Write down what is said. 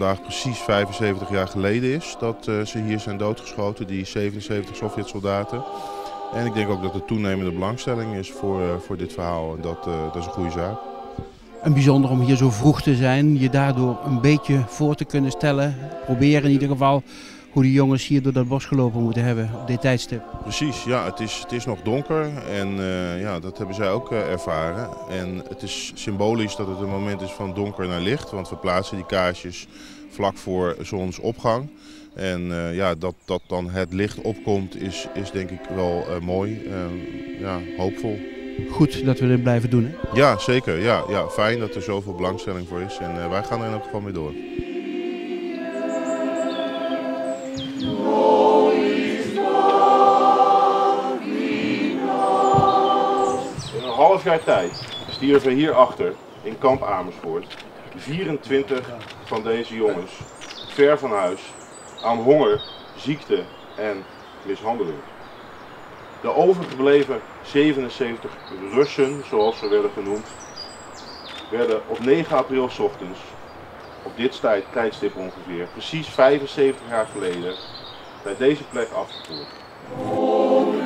vandaag precies 75 jaar geleden is dat ze hier zijn doodgeschoten, die 77 Sovjet-soldaten. En ik denk ook dat er toenemende belangstelling is voor dit verhaal en dat is een goede zaak. En bijzonder om hier zo vroeg te zijn, je daardoor een beetje voor te kunnen stellen, proberen in ieder geval, hoe die jongens hier door dat bos gelopen moeten hebben op dit tijdstip. Precies, ja, het is nog donker en ja, dat hebben zij ook ervaren. En het is symbolisch dat het een moment is van donker naar licht, want we plaatsen die kaarsjes vlak voor zonsopgang. En ja, dat dan het licht opkomt is denk ik wel mooi, ja, hoopvol. Goed dat we dit blijven doen, hè? Ja, zeker. Ja, fijn dat er zoveel belangstelling voor is en wij gaan er in elk geval mee door. In een half jaar tijd stierven hierachter in kamp Amersfoort 24 van deze jongens ver van huis aan honger, ziekte en mishandeling. De overgebleven 77 Russen, zoals ze werden genoemd, werden op 9 april 's ochtends, op dit tijdstip ongeveer, precies 75 jaar geleden, bij deze plek afgevoerd.